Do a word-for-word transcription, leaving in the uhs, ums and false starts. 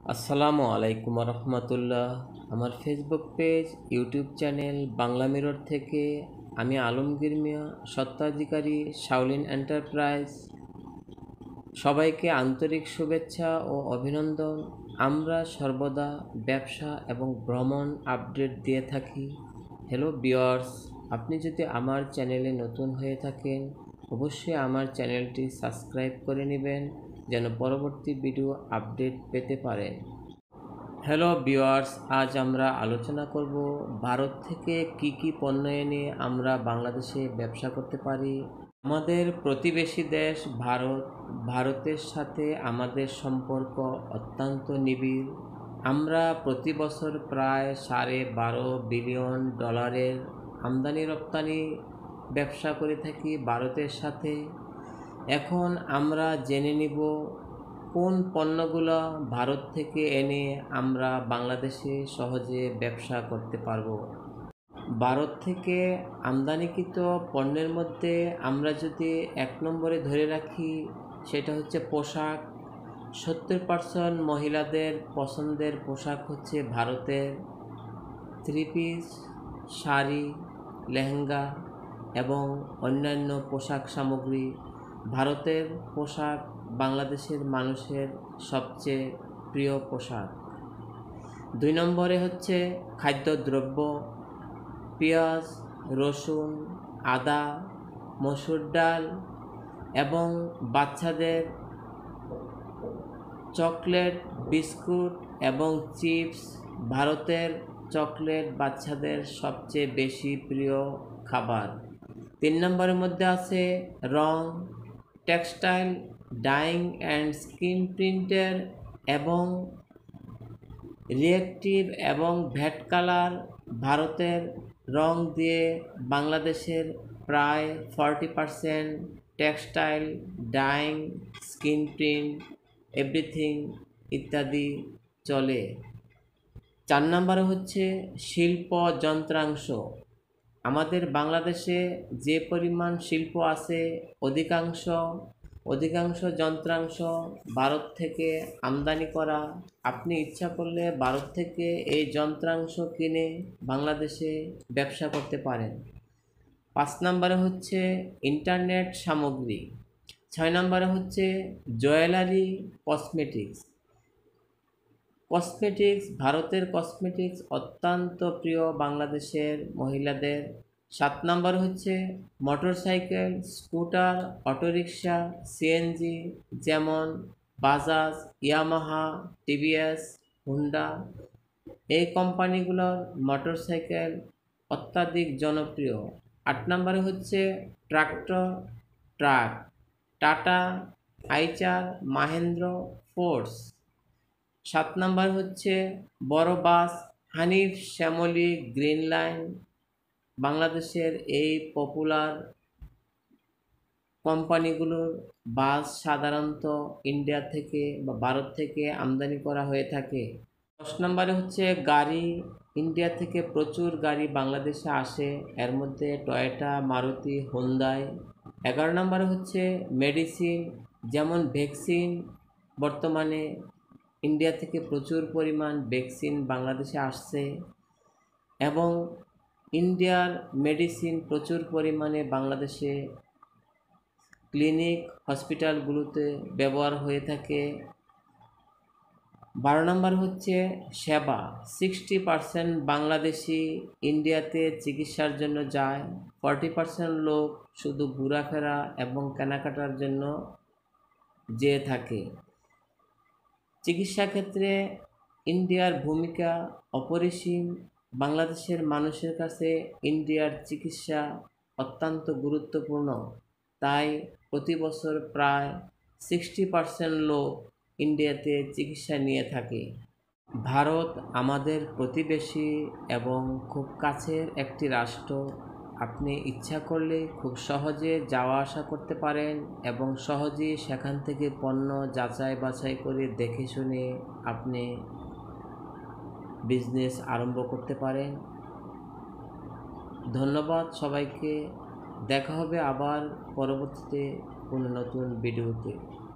আসসালামু আলাইকুম রহমতুল্লাহ। আমার Facebook page, YouTube channel Bangla Mirror থেকে আমি আলমগীর মিয়া, স্বত্বাধিকারী শাওলিন এন্টারপ্রাইজ, সবাইকে আন্তরিক শুভেচ্ছা ও অভিনন্দন। আমরা সর্বদা ব্যবসা এবং ভ্রমণ আপডেট দিয়ে থাকি। হ্যালো ভিউয়ার্স, আপনি যদি আমার চ্যানেলে নতুন হয়ে থাকেন অবশ্যই আমার চ্যানেলটি সাবস্ক্রাইব করে নেবেন যেন পরবর্তী ভিডিও আপডেট পেতে পারেন। হ্যালো ভিউয়ার্স, আজ আমরা আলোচনা করব ভারত থেকে কি কি পণ্য এনে আমরা বাংলাদেশে ব্যবসা করতে পারি। আমাদের প্রতিবেশী দেশ ভারত, ভারতের সাথে আমাদের সম্পর্ক অত্যন্ত নিবিড়। আমরা প্রতি বছর প্রায় সাড়ে বারো বিলিয়ন ডলারের আমদানি রপ্তানি ব্যবসা করে থাকি ভারতের সাথে। এখন আমরা জেনে নিব কোন পণ্যগুলো ভারত থেকে এনে আমরা বাংলাদেশে সহজে ব্যবসা করতে পারবো। ভারত থেকে আমদানিকৃত পণ্যের মধ্যে আমরা যদি এক নম্বরে ধরে রাখি সেটা হচ্ছে পোশাক। সত্তর পার্সেন্ট মহিলাদের পছন্দের পোশাক হচ্ছে ভারতের থ্রি পিস, শাড়ি, লেহেঙ্গা এবং অন্যান্য পোশাক সামগ্রী। ভারতের পোশাক বাংলাদেশের মানুষের সবচেয়ে প্রিয় পোশাক। দুই নম্বরে হচ্ছে খাদ্যদ্রব্য, পেঁয়াজ, রসুন, আদা, মসুর ডাল এবং বাচ্চাদের চকলেট, বিস্কুট এবং চিপস। ভারতের চকলেট বাচ্চাদের সবচেয়ে বেশি প্রিয় খাবার। তিন নম্বরের মধ্যে আছে রং, টেক্সটাইল, ডাইং অ্যান্ড স্ক্রিন প্রিন্টের এবং রিয়েক্টিভ এবং ভ্যাট কালার। ভারতের রং দিয়ে বাংলাদেশের প্রায় forty percent textile, dyeing, screen print, everything ইত্যাদি চলে। চার নম্বরে হচ্ছে শিল্প যন্ত্রাংশ। আমাদের বাংলাদেশে যে পরিমাণ শিল্প আছে অধিকাংশ অধিকাংশ যন্ত্রাংশ ভারত থেকে আমদানি করা। আপনি ইচ্ছা করলে ভারত থেকে এই যন্ত্রাংশ কিনে বাংলাদেশে ব্যবসা করতে পারেন। পাঁচ নম্বরে হচ্ছে ইন্টারনেট সামগ্রী। ছয় নম্বরে হচ্ছে জুয়েলারি, কসমেটিক্স। কসমেটিক্স ভারতের কসমেটিক্স অত্যন্ত প্রিয় বাংলাদেশের মহিলাদের। সাত নম্বর হচ্ছে মোটরসাইকেল, স্কুটার, অটোরিকশা, সিএনজি যেমন বাজাজ, ইয়ামাহা, টিভিএস, হুন্ডা। এই কোম্পানিগুলোর মোটরসাইকেল অত্যাধিক জনপ্রিয়। আট নম্বরে হচ্ছে tractor, truck, Tata, Eicher, Mahindra, Force. সাত নম্বর হচ্ছে বড় bus, Hanif, Shyamoli, Green Line. বাংলাদেশের এই পপুলার কোম্পানিগুলোর বাস সাধারণত ইন্ডিয়া থেকে বা ভারত থেকে আমদানি করা হয়ে থাকে। দশ নম্বরে হচ্ছে গাড়ি। ইন্ডিয়া থেকে প্রচুর গাড়ি বাংলাদেশে আসে, এর মধ্যে টয়োটা, মারুতি, হুন্ডাই। এগারো নম্বরে হচ্ছে মেডিসিন, যেমন ভ্যাকসিন। বর্তমানে ইন্ডিয়া থেকে প্রচুর পরিমাণ ভ্যাকসিন বাংলাদেশে আসছে এবং ইন্ডিয়ার মেডিসিন প্রচুর পরিমাণে বাংলাদেশে ক্লিনিক, হসপিটালগুলোতে ব্যবহার হয়ে থাকে। বারো নম্বর হচ্ছে সেবা। সিক্সটি পারসেন্ট বাংলাদেশি ইন্ডিয়াতে চিকিৎসার জন্য যায়, ফর্টি পারসেন্ট লোক শুধু ঘোরাফেরা এবং কেনাকাটার জন্য যেয়ে থাকে। চিকিৎসা ক্ষেত্রে ইন্ডিয়ার ভূমিকা অপরিসীম। বাংলাদেশের মানুষের কাছে ইন্ডিয়ার চিকিৎসা অত্যন্ত গুরুত্বপূর্ণ, তাই প্রতি বছর প্রায় সিক্সটি পারসেন্ট লোক ইন্ডিয়াতে চিকিৎসা নিয়ে থাকে। ভারত আমাদের প্রতিবেশী এবং খুব কাছের একটি রাষ্ট্র। আপনি ইচ্ছা করলে খুব সহজে যাওয়া আসা করতে পারেন এবং সহজেই সেখান থেকে পণ্য যাচাই বাছাই করে দেখে শুনে আপনি বিজনেস আরম্ভ করতে পারেন। ধন্যবাদ সবাইকে। দেখা হবে আবার পরবর্তীতে কোনো নতুন ভিডিওতে।